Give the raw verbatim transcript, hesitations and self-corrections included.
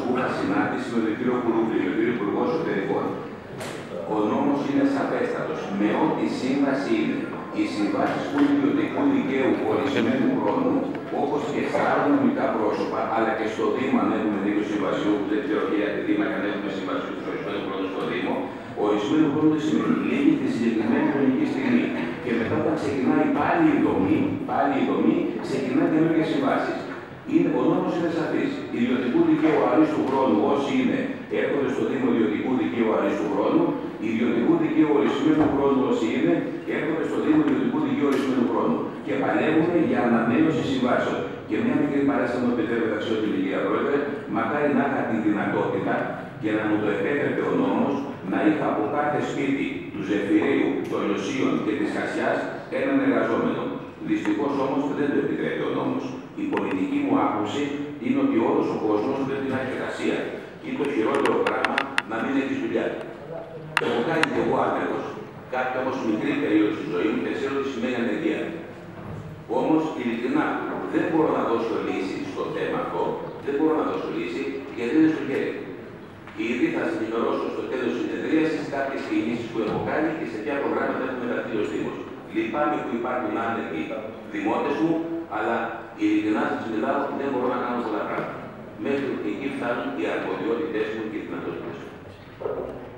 που είχα συνάντηση με τον κύριο Κουρούβλη, τον κύριο Υπουργό Εσωτερικών. Ο νόμος είναι σαφέστατος. Με ό,τι σύμβαση είναι. Οι συμβάσεις που είναι ιδιωτικού δικαίου ορισμένου χρόνου, όπως και στα άλλα νομικά πρόσωπα, αλλά και στο Δήμο, αν έχουμε δίκιο συμβασιού, που δεν ξέρω για τη Δήμα, αν έχουμε συμβασιού του ορισμένου χρόνου στο Δήμο, ορισμένου χρόνου δεν σημαίνει λίγη τη συγκεκριμένη χρονική στιγμή. Και μετά, όταν ξεκινάει πάλι η δομή, πάλι η δομή, ξεκινάει καινούργιες συμβάσεις. Είναι, ο νόμος είναι σαφής. Ιδιωτικού δικαίου αρίστου χρόνου, όσοι είναι, έρχονται στο Δήμο ιδιωτικού δικαίου αρίστου χρόνου, ιδιωτικού δικαίου ορισμένου χρόνου, όσοι είναι, έρχονται στο Δήμο ιδιωτικού δικαίου ορισμένου χρόνου. Και παλεύουν για ανανέωση συμβάσεων. Και μια μικρή παράσταση μου επιτρέπεται, αξιότιμη κυρία Πρόεδρε, μακάρι να είχα τη δυνατότητα και να μου το επέτρεπε ο νόμος να είχα από κάθε σπίτι του Ζεφυρίου, των Λιωσίων και της Χασιάς έναν εργαζόμενο. Δυστυχώς όμως δεν το επιτρέπει ο νόμος. Η πολιτική μου άποψη είναι ότι όλος ο κόσμος πρέπει να έχει εργασία. Και είναι το χειρότερο πράγμα να μην έχει δουλειά. Το έχω κάνει και εγώ άνεργος. Κάποια όμως μικρή περίοδο στη ζωή μου και ξέρω τι σημαίνει ανεργία. Όμως, ειλικρινά, δεν μπορώ να δώσω λύση στο θέμα αυτό. Δεν μπορώ να δώσω λύση γιατί δεν είναι στο χέρι. Ήδη θα σας ενημερώσω στο τέλος της συνεδρίασης κάποιες κινήσεις που έχω κάνει και σε ποια προγράμματα έχουμε μεταφύγει ως Δήμος. Λυπάμαι που υπάρχουν άνεργοι δημότες μου, αλλά ειλικρινά σας μιλάω, δεν μπορώ να κάνω πολλά πράγματα. Μέχρι εκεί φτάνουν οι αρμοδιότητες μου και οι δυνατότητες μου.